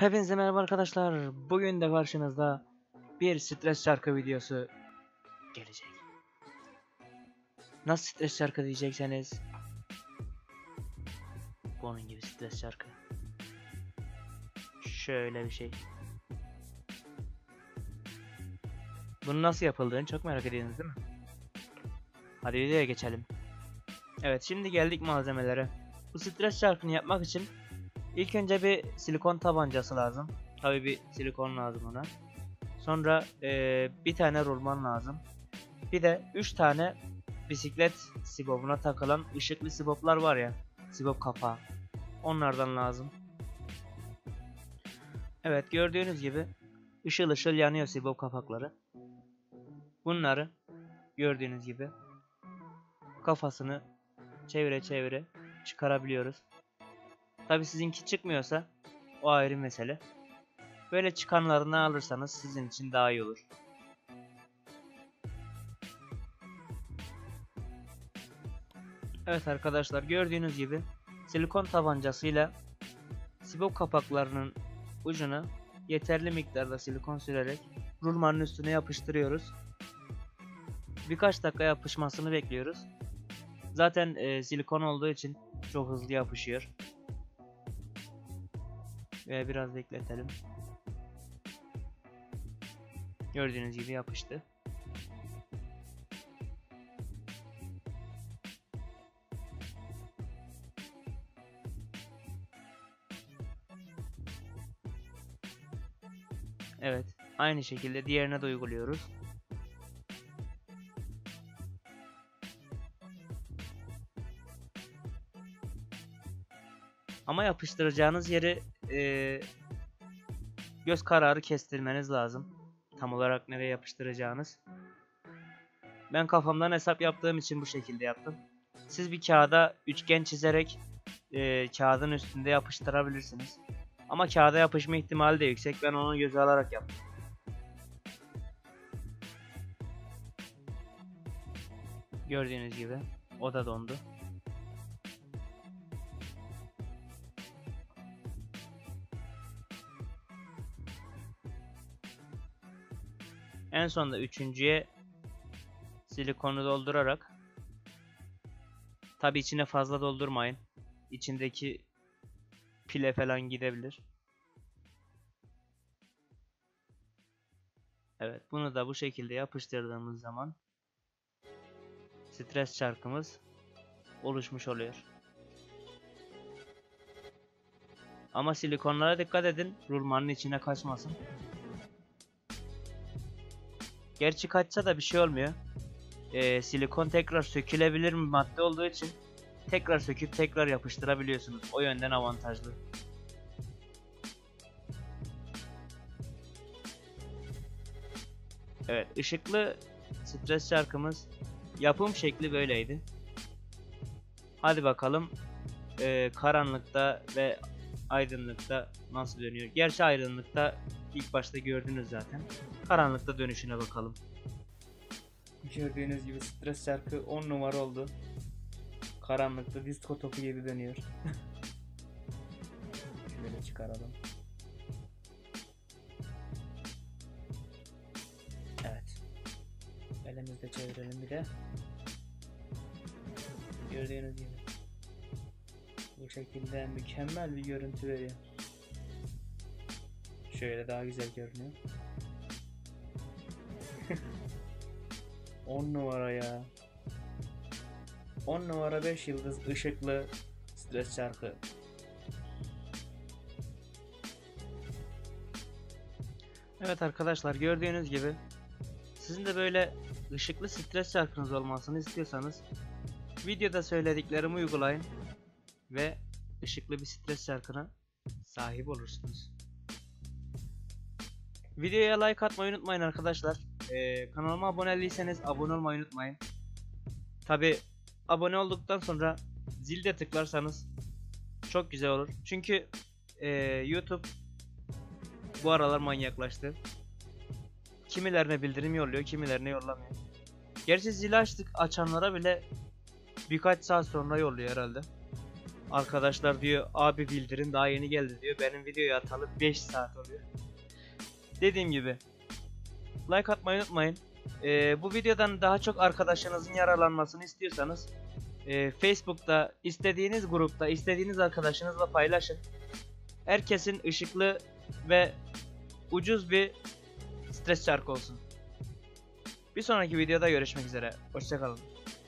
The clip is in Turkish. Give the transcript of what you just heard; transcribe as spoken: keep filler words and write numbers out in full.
Hepinize merhaba arkadaşlar. Bugün de karşınızda bir stres şarkı videosu gelecek. Nasıl stres şarkı diyecekseniz, bunun gibi stres şarkı. Şöyle bir şey. Bunun nasıl yapıldığını çok merak ediyorsunuz değil mi? Hadi videoya geçelim. Evet, şimdi geldik malzemelere. Bu stres şarkını yapmak için ilk önce bir silikon tabancası lazım. Tabii bir silikon lazım ona. Sonra ee, bir tane rulman lazım. Bir de üç tane bisiklet sibobuna takılan ışıklı siboplar var ya, sibop kapağı. Onlardan lazım. Evet, gördüğünüz gibi ışıl ışıl yanıyor sibop kapakları. Bunları gördüğünüz gibi kafasını çevire çevire çıkarabiliyoruz. Tabi sizinki çıkmıyorsa o ayrı mesele. Böyle çıkanlarını alırsanız sizin için daha iyi olur. Evet arkadaşlar, gördüğünüz gibi silikon tabancasıyla sibop kapaklarının ucuna yeterli miktarda silikon sürerek rulmanın üstüne yapıştırıyoruz. Birkaç dakika yapışmasını bekliyoruz. Zaten e, silikon olduğu için çok hızlı yapışıyor. Ve biraz bekletelim. Gördüğünüz gibi yapıştı. Evet, aynı şekilde diğerine de uyguluyoruz. Ama yapıştıracağınız yeri e, göz kararı kestirmeniz lazım. Tam olarak nereye yapıştıracağınız. Ben kafamdan hesap yaptığım için bu şekilde yaptım. Siz bir kağıda üçgen çizerek e, kağıdın üstünde yapıştırabilirsiniz. Ama kağıda yapışma ihtimali de yüksek. Ben onu göze alarak yaptım. Gördüğünüz gibi o da dondu. En sonunda üçüncüye silikonu doldurarak, tabi içine fazla doldurmayın. İçindeki pile falan gidebilir. Evet, bunu da bu şekilde yapıştırdığımız zaman stres çarkımız oluşmuş oluyor. Ama silikonlara dikkat edin, rulmanın içine kaçmasın. Gerçi kaçsa da bir şey olmuyor. Ee, silikon tekrar sökülebilir bir madde olduğu için tekrar söküp tekrar yapıştırabiliyorsunuz. O yönden avantajlı. Evet, ışıklı stres şarkımız yapım şekli böyleydi. Hadi bakalım e, karanlıkta ve aydınlıkta nasıl dönüyor. Gerçi aydınlıkta ilk başta gördünüz zaten. Karanlıkta dönüşüne bakalım. Gördüğünüz gibi stres şarkı on numara oldu. Karanlıkta disko topu gibi dönüyor. Şöyle çıkaralım. Evet. Elimizde çevirelim bir de. Gördüğünüz gibi bu şekilde mükemmel bir görüntü veriyor. Şöyle daha güzel görünüyor. on numara ya. on numara beş yıldız ışıklı stres şarkı. Evet arkadaşlar, gördüğünüz gibi sizin de böyle ışıklı stres şarkınız olmasını istiyorsanız videoda söylediklerimi uygulayın ve ışıklı bir stres şarkına sahip olursunuz. Videoya like atmayı unutmayın arkadaşlar. Ee, kanalıma abone değilseniz abone olmayı unutmayın. Tabi abone olduktan sonra zilde tıklarsanız çok güzel olur. Çünkü e, YouTube bu aralar manyaklaştı. Kimilerine bildirim yolluyor, kimilerine yollamıyor. Gerçi zili açtık, açanlara bile birkaç saat sonra yolluyor herhalde. Arkadaşlar diyor abi bildirim daha yeni geldi diyor. Benim videoyu atalı beş saat oluyor. Dediğim gibi like atmayı unutmayın. Ee, bu videodan daha çok arkadaşınızın yararlanmasını istiyorsanız e, Facebook'ta istediğiniz grupta istediğiniz arkadaşınızla paylaşın. Herkesin ışıklı ve ucuz bir stres çarkı olsun. Bir sonraki videoda görüşmek üzere. Hoşça kalın.